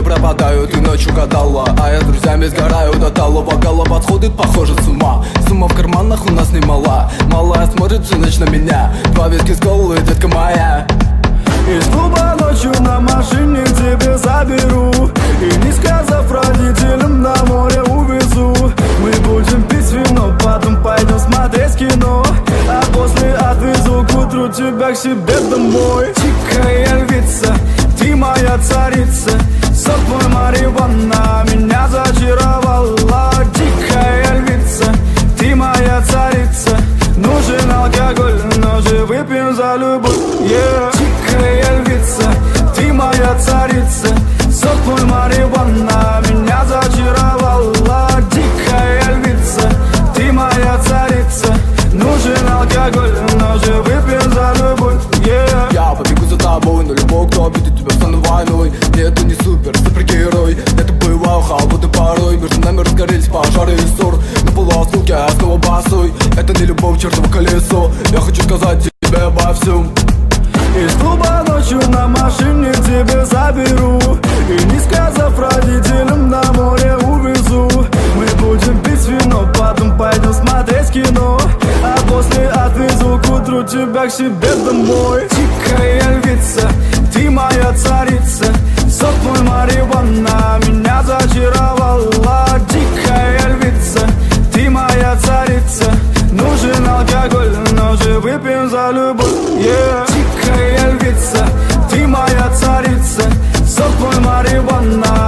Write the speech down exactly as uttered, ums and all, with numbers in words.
пропадаю, ты ночью гадала, а я с друзьями сгораю до талого. Голова сходит, похоже, с ума. Сумма в карманах у нас немала. Малая смотрит всю ночь на меня. Два виски с колой, детка моя. Из клуба ночью на машине к тебе заберу, и не сказав родителям, на море увезу. Мы будем пить вино, потом пойдем смотреть кино, а после отвезу к утру тебя к себе домой. Дикая львица, ты моя царица, сок твой марихуана меня зачаровала. Дикая львица, ты моя царица, нужен алкоголь, но же выпьем за любовь, yeah. Дикая львица, ты моя царица, сок твой марихуана меня зачаровала. Дикая львица, ты моя царица, нужен алкоголь, но же выпьем за любовь, yeah. Я побегу за тобой, но любой, кто обидит тебя, стану войной. Нет, ты не супер, супергерой. Это бывало холодно порой. Между нами разгорелись пожары и ссор. На полуоснуке я снова босой. Это не любовь, чертово колесо. Я хочу сказать тебе обо всем. Из клуба ночью на машине к тебе заберу, и не сказав родителям, на море увезу. Мы будем пить вино, потом пойдем смотреть кино, а после отвезу к утру тебя к себе домой. Дикая львица, ты моя царица, сок твой марихуана меня зачаровала. Дикая львица, ты моя царица, нужен алкоголь, но же выпьем за любовь, yeah. Дикая львица, ты моя царица, сок твой марихуана